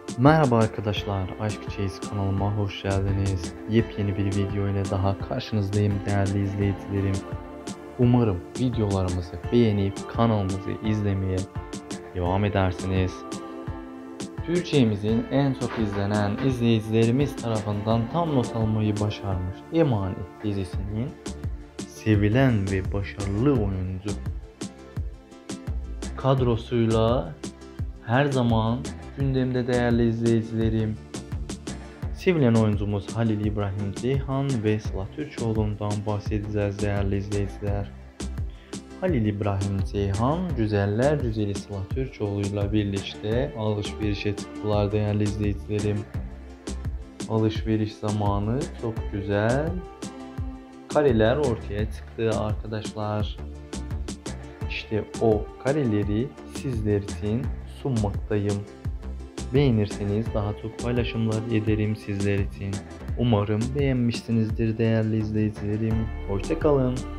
Merhaba arkadaşlar, Aşk Çeyiz kanalıma hoş geldiniz. Yepyeni bir video ile daha karşınızdayım değerli izleyicilerim. Umarım videolarımızı beğenip kanalımızı izlemeye devam edersiniz. Türkçemizin en çok izlenen izleyicilerimiz tarafından tam not almayı başarmış Emanet dizisinin sevilen ve başarılı oyuncu kadrosuyla her zaman gündemde değerli izleyicilerim. Sevilen oyuncumuz Halil İbrahim Ceyhan ve Sıla Türkoğlu'ndan bahsedeceğiz değerli izleyiciler. Halil İbrahim Ceyhan, güzeller güzeli Sıla Türkoğlu'yla birlikte alışverişe çıktılar değerli izleyicilerim. Alışveriş zamanı çok güzel kareler ortaya çıktı arkadaşlar. İşte o kareleri sizler için sunmaktayım. Beğenirseniz daha çok paylaşımlar ederim sizler için. Umarım beğenmişsinizdir değerli izleyicilerim. Hoşça kalın.